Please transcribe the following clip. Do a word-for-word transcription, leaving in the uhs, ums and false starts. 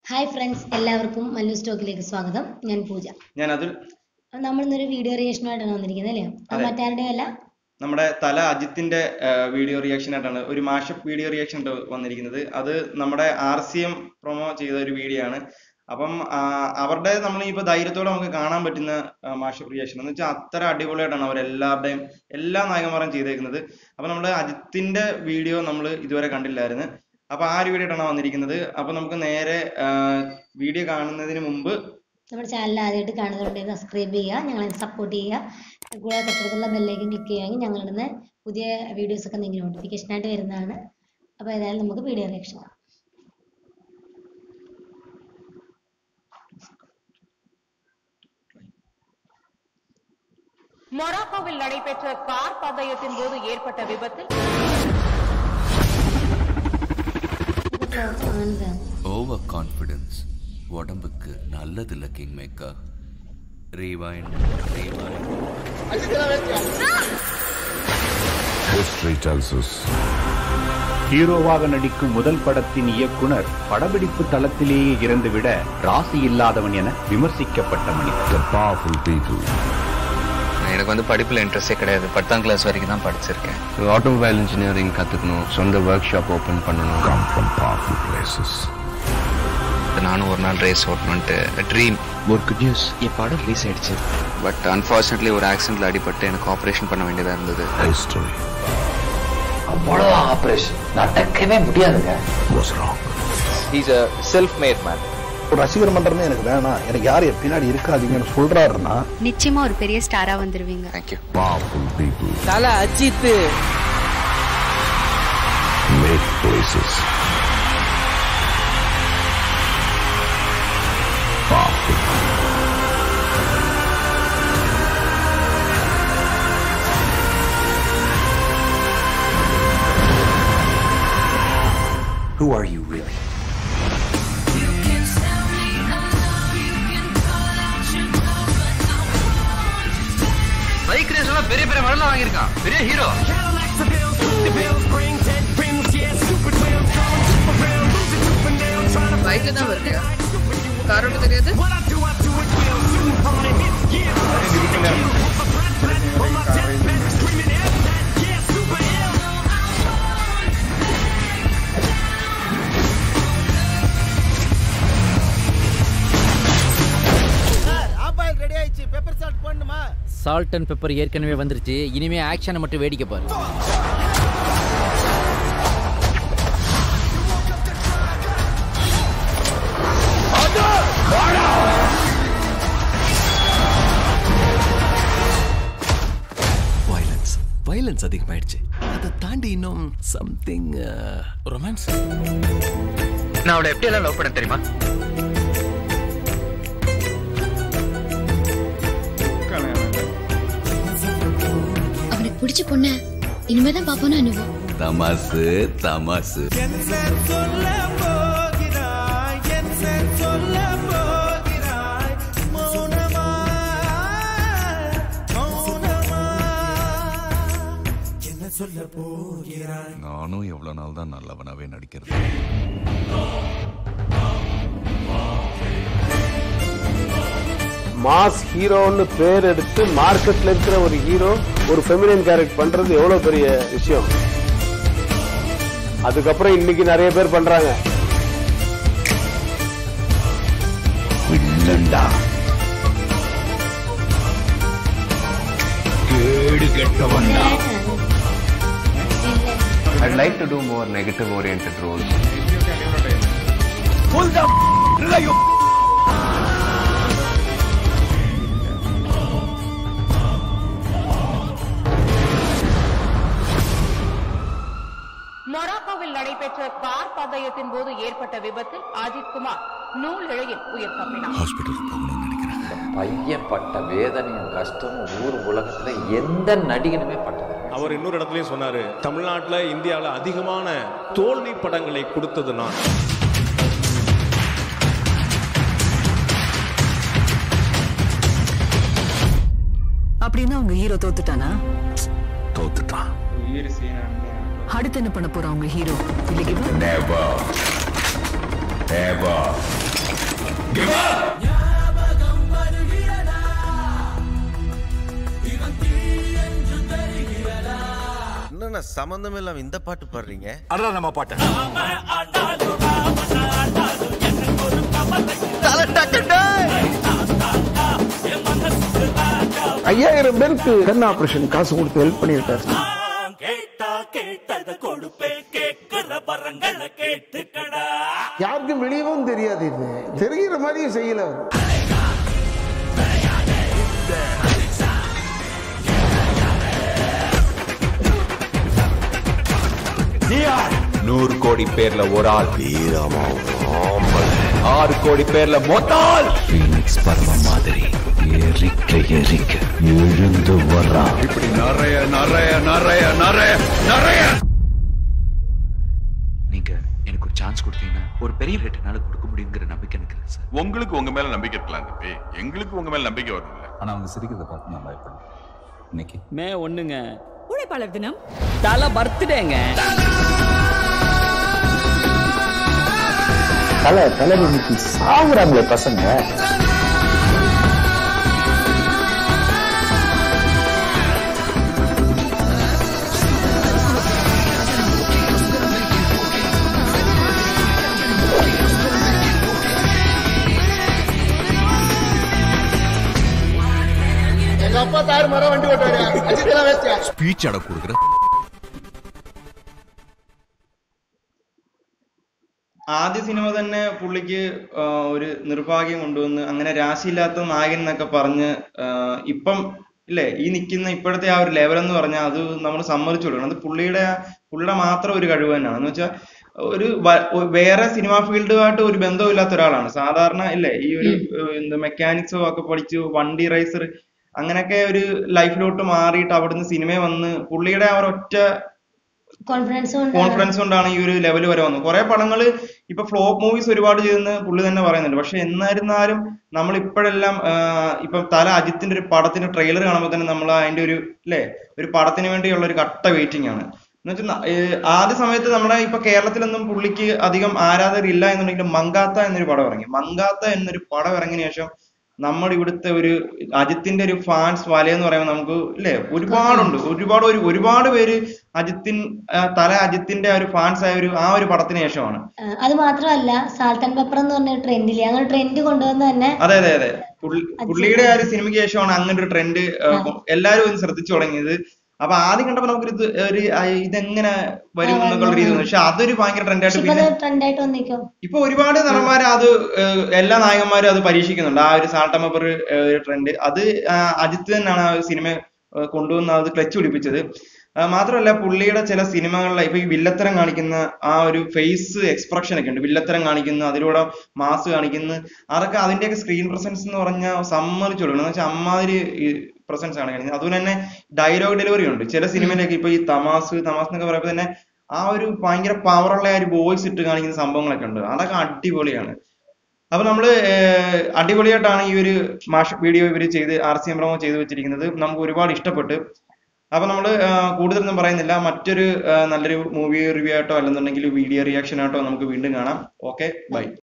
Hi friends, എല്ലാവർക്കും മല്ലു സ്റ്റോക്കിലേക്ക് സ്വാഗതം. ഞാൻ പൂജ. ഞാൻ അതുൽ. നമ്മൾ ഇന്നൊരു വീഡിയോ റിയാക്ഷൻ ആയിട്ടാണ് വന്നിരിക്കുന്നത് അല്ലേ? അത് മറ്റാരുടെ അല്ല, നമ്മുടെ തല അജിത്തിന്റെ വീഡിയോ റിയാക്ഷൻ ആയിട്ടാണ്, ഒരു മാഷപ്പ് വീഡിയോ റിയാക്ഷൻ വന്നിരിക്കുന്നത്. അത് നമ്മുടെ ആർ സി എം പ്രൊമോ ചെയ്ത ഒരു വീഡിയോ ആണ്. അപ്പം അവരുടെ നമ്മൾ ഇപ്പൊ ധൈര്യത്തോടെ നമുക്ക് കാണാൻ പറ്റുന്ന മാഷപ്പ് റിയാക്ഷൻ എന്ന് വെച്ചാൽ അത്ര അടിപൊളിയായിട്ടാണ് അവരെല്ലാവരുടെയും എല്ലാ നായകന്മാരും ചെയ്തേക്കുന്നത്. അപ്പൊ നമ്മുടെ അജിത്തിന്റെ വീഡിയോ നമ്മൾ ഇതുവരെ കണ്ടില്ലായിരുന്നു. അപ്പൊ ആ ഒരു വീഡിയോ ആയിട്ടാണ് വന്നിരിക്കുന്നത്. അപ്പൊ നമുക്ക് നേരെ വീഡിയോ കാണുന്നതിന് മുമ്പ് നമ്മുടെ ചാനൽ ആദ്യമായിട്ട് കാണുന്നവരുണ്ടെങ്കിൽ സബ്സ്ക്രൈബ് ചെയ്യുക, ഞങ്ങളെ സപ്പോർട്ട് ചെയ്യുക. കൂടാതെ തൊട്ടടുത്തുള്ള ബെല്ലൈക്കൻ ക്ലിക്ക് ചെയ്യുകയാണെങ്കിൽ ഞങ്ങളിടുന്ന പുതിയ വീഡിയോസ് ഒക്കെ നിങ്ങൾക്ക് നോട്ടിഫിക്കേഷൻ ആയിട്ട് വരുന്നതാണ്. അപ്പോൾ ഏതായാലും നമുക്ക് വീഡിയോ റിയാക്ഷൻ കാണാം. மொராக்கோவில் நடைபெற்ற கார் பந்தயத்தின் போது ஏற்பட்ட விபத்தில் ஓவர் கான்ஃபிடன்ஸ் உடம்புக்கு நல்லதில்ல king maker. Rewind rewind History tells us. ஹீரோவாக நடிக்கும் முதல் படத்தின் இயக்குனர் படப்பிடிப்பு தளத்திலேயே இறந்துவிட ராசி இல்லாதவன் என விமர்சிக்கப்பட்ட மனிதர். The powerful people. எனக்கு வந்து படிப்புல இன்ட்ரெஸ்டே கிடையாது. பத்தாம் கிளாஸ் வரைக்கும் தான் படிச்சிருக்கேன். ஆட்டோமொபைல் இன்ஜினியரிங் கத்துக்கணும், சொந்த ஒர்க் ஷாப் ஓபன் பண்ணணும். Come from powerful places. நானும் ஒரு நாள் ரேஸ் ஓட்டணும்ட்டு ட்ரீம். ஒரு குட் நியூஸ், என் படம் ரிலீஸ் ஆயிடுச்சு. பட் அன்பார்ச்சுனேட்லி ஒரு ஆக்சிடென்ட்ல அடிபட்டு எனக்கு ஆபரேஷன் பண்ண வேண்டியதா இருந்தது. History அவ்வளோ ஆபரேஷன் நடக்கவே முடியாதுங்க. was wrong. He's a self-made man. ஒரு ரசிகர் மன்றமே எனக்கு வேணாம், எனக்கு யார் பின்னாடி இருக்காதீங்கன்னு சொல்றாருன்னா நிச்சயமா ஒரு பெரிய ஸ்டாரா வந்துருவீங்க. Thank you. Powerful people Thala Ajith make places. Powerful. Who are you really? Bike ரேஸ்ல பெரிய பெரிய மெடல் வாங்கியிருக்கான், பெரிய ஹீரோ. பைக்ல தான் வருது, காரோட தெரியாது. சால்ட் அண்ட் பெப்பர் ஏற்கனவே வந்துருச்சு, இனிமே ஆக்ஷனை மட்டும் வேடிக்கை பாரு. வயலன்ஸ் வயலன்ஸ் அதிகமாயிடுச்சு. அதை தாண்டி இன்னும் சம்திங் ரொமான்ஸ். நான் அவளை எப்படி எல்லாம் லவ் பண்ண தெரியுமா? பிடிச்ச பொண்ண இனிமேதான் பாப்போன்னு அனுபவம். தமாசு தமாசு. நானும் எவ்வளவு நாள் தான் நல்லவனாவே நடிக்கிறது. மாஸ் ஹீரோன்னு பேர் எடுத்து மார்க்கெட்ல இருக்கிற ஒரு ஹீரோ ஒரு ஃபெமினின் கேரக்டர் பண்றது எவ்வளவு பெரிய விஷயம். அதுக்கப்புறம் இன்னைக்கு நிறைய பேர் பண்றாங்க. வில்லண்டா, கேடு கெட்டவன்டா. I'd like to do more negative oriented roles. Pull the you. மொராக்கோவில் நடைபெற்ற கார் பந்தயத்தின் போது ஏற்பட்ட விபத்தில் அஜித் குமார் நூல் இழையில் உயிர் தப்பினார். ஹாஸ்பிட்டலுக்கு போகணும்னு நினைக்கிறேன். பையன் பட்ட வேதனையும் கஷ்டமும் ஊர் உலகத்துல எந்த நடிகனுமே பட்டது. அவர் இன்னொரு இடத்துலயும் சொன்னாரு, தமிழ்நாட்டுல இந்தியாவில அதிகமான தோல்வி படங்களை கொடுத்தது நான். அப்படின்னா உங்க ஹீரோ தோத்துட்டானா? தோத்துட்டான். அடுத்து என்ன பண்ண போறான் உங்க ஹீரோ? Never ever சம்பந்தமில்லாம இந்த பாட்டு பாடுறீங்க? அதான் நம்ம பாட்டு. ஐயாயிரம் பேருக்கு கண் ஆபரேஷன் காசு கொடுத்து ஹெல்ப் பண்ணியிருக்காரு. யாருக்கும் வெளியவும் தெரியாது, இது தெரிகிற மாதிரியும் செய்யல. நூறு கோடி பேர்ல ஒரு ஆள் வீரமா, ஆறு கோடி பேர்ல மொத்தால் பீனிக்ஸ் பர்வம் மாதிரி எரிக்க எரிக்க எழுந்து வர்றா. இப்படி நிறைய நிறைய நிறைய நிறைய நிறைய நீங்க எனக்கு ஒரு சான்ஸ் கொடுத்தீங்கன்னா ஒரு பெரிய ரேட் என்னால கொடுக்க முடியுங்கிற நம்பிக்கை எனக்கு இருக்கு சார். உங்களுக்கு உங்க மேல நம்பிக்கை இருக்கலாம் தம்பி, எங்களுக்கு உங்க மேல நம்பிக்கை வரும்ல. ஆனா அவங்க சிரிக்கிறத பார்த்து நான் பயப்படணும். இன்னைக்கு மே ஒண்ணுங்க உழைப்பாளர் தினம், தல பர்த்டேங்க. தலை தலை இன்னைக்கு சாகுறாங்களே பசங்க. எங்க அப்பா தாறு மரம் வண்டி ஓட்டுவாரு, அஜித்தெல்லாம் வேஸ்டியா ஸ்பீச் அட கொடுக்குற. ആദ്യ സിനിമ തന്നെ പുള്ളിക്ക് ഒരു നിർഭാഗ്യം കൊണ്ടുവന്ന് അങ്ങനെ രാശിയില്ലാത്ത നായകൻ എന്നൊക്കെ പറഞ്ഞ് ഇപ്പം ഇല്ലേ ഈ നിൽക്കുന്ന ഇപ്പോഴത്തെ ആ ഒരു ലെവൽ എന്ന് പറഞ്ഞാൽ അത് നമ്മൾ സമ്മതിച്ചു കൊടുക്കണം. അത് പുള്ളിയുടെ പുള്ളിയുടെ മാത്രം ഒരു കഴിവ് തന്നെയാണ്. എന്ന് വെച്ചാൽ ഒരു വേറെ സിനിമാ ഫീൽഡുമായിട്ട് ഒരു ബന്ധമില്ലാത്ത ഒരാളാണ് സാധാരണ ഇല്ലേ. ഈ ഒരു എന്താ മെക്കാനിക്സോ ഒക്കെ പഠിച്ചു വണ്ടി റൈസർ അങ്ങനെയൊക്കെ ഒരു ലൈഫിലോട്ട് മാറിയിട്ട് അവിടുന്ന് സിനിമ വന്ന് പുള്ളിയുടെ ആ ഒരൊറ്റ കോൺഫിഡൻസ് കൊണ്ടാണ് ഈ ഒരു ലെവൽ വരെ വന്നത്. കുറെ പടങ്ങള് ഇപ്പൊ ഫ്ലോപ്പ് മൂവീസ് ഒരുപാട് ചെയ്തെന്ന് പുള്ളി തന്നെ പറയുന്നുണ്ട്. പക്ഷെ എന്നിരുന്നാലും നമ്മൾ ഇപ്പോഴെല്ലാം ഇപ്പൊ തല അജിത്തിന്റെ ഒരു പടത്തിന്റെ ട്രെയിലർ കാണുമ്പോൾ തന്നെ നമ്മൾ അതിന്റെ ഒരു അല്ലെ ഒരു പടത്തിന് വേണ്ടിയുള്ള ഒരു കട്ട വെയിറ്റിംഗ് ആണ്. എന്ന് വെച്ചാൽ ആദ്യ സമയത്ത് നമ്മുടെ ഇപ്പൊ കേരളത്തിലൊന്നും പുള്ളിക്ക് അധികം ആരാധകരില്ല എന്നുണ്ടെങ്കിൽ മങ്കാത്ത എന്നൊരു പടം ഇറങ്ങി. മങ്കാത്ത എന്നൊരു പടം ഇറങ്ങിയ ശേഷം നമ്മുടെ ഇവിടുത്തെ ഒരു അജിത്തിന്റെ ഒരു ഫാൻസ് വലയെന്ന് പറയുമ്പോൾ നമുക്ക് ഇല്ലേ ഒരുപാടുണ്ട്. ഒരുപാട് ഒരു ഒരുപാട് പേര് അജിത്തിൻ തല അജിത്തിന്റെ ഒരു ഫാൻസ് ആയ ഒരു ആ ഒരു പടത്തിന് ശേഷമാണ്. അത് മാത്രമല്ല സാൾട്ട് ആൻഡ് പെപ്പർ എന്ന് പറഞ്ഞ ട്രെൻഡില്ലേ, അങ്ങനെ ട്രെൻഡ് കൊണ്ടുവന്ന് തന്നെ. അതെ അതെ അതെ പുള്ളിയുടെ ആ ഒരു സിനിമയ്ക്ക് ശേഷമാണ് അങ്ങനെ ഒരു ട്രെൻഡ് എല്ലാവരും ഒന്ന് ശ്രദ്ധിച്ചു തുടങ്ങിയത്. അപ്പൊ ആദ്യം കണ്ടപ്പോ നമുക്ക് ഇത് ഒരു ഇതെങ്ങനെ വരും എന്നൊക്കെ രീതി തോന്നി. പക്ഷെ അതൊരു ഭയങ്കര ട്രെൻഡായിട്ട് ഇപ്പൊ ഒരുപാട് നടന്മാര് അത് എല്ലാ നായകന്മാരും അത് പരീക്ഷിക്കുന്നുണ്ട്. ആ ഒരു സാൾട്ട് ആൻഡ് പെപ്പർ ട്രെൻഡ് അത് അജിത്ത് തന്നെയാണ് ആ സിനിമ കൊണ്ടുവന്ന് അത് ക്ലച്ച് പിടിപ്പിച്ചത്. മാത്രമല്ല പുള്ളിയുടെ ചില സിനിമകളിലെ ഇപ്പൊ ഈ വില്ലത്തരം കാണിക്കുന്ന ആ ഒരു ഫേസ് എക്സ്പ്രഷൻ ഒക്കെ ഉണ്ട്. വില്ലത്തരം കാണിക്കുന്ന അതിലൂടെ മാസ് കാണിക്കുന്ന അതൊക്കെ അതിന്റെയൊക്കെ സ്ക്രീൻ പ്രസൻസ് എന്ന് പറഞ്ഞാൽ സമ്മതിച്ചു കൊടുക്കണം. എന്ന് വെച്ചാൽ അമ്മാതിരി പ്രസൻസ് ആണ് കാണിക്കുന്നത്. അതുപോലെ തന്നെ ഡയലോഗ് ഡെലിവറി ഉണ്ട് ചില സിനിമയിലൊക്കെ. ഇപ്പൊ ഈ തമാസ് തമാസ് എന്നൊക്കെ പറയുമ്പോൾ തന്നെ ആ ഒരു ഭയങ്കര പവറുള്ള ആ ഒരു വോയിസ് ഇട്ട് കാണിക്കുന്ന സംഭവങ്ങളൊക്കെ ഉണ്ട്. അതൊക്കെ അടിപൊളിയാണ്. അപ്പൊ നമ്മള് അടിപൊളിയായിട്ടാണ് ഈ ഒരു മാഷ് വീഡിയോ ഇവര് ചെയ്ത് ആർ സി എം പ്രൊമോ ചെയ്ത് വെച്ചിരിക്കുന്നത്. നമുക്ക് ഒരുപാട് ഇഷ്ടപ്പെട്ട്. അപ്പൊ നമ്മള് കൂടുതലൊന്നും പറയുന്നില്ല. മറ്റൊരു നല്ലൊരു മൂവി റിവ്യൂ ആയിട്ടോ അല്ലെന്നുണ്ടെങ്കിൽ വീഡിയോ റിയാക്ഷൻ ആയിട്ടോ നമുക്ക് വീണ്ടും കാണാം. Okay by.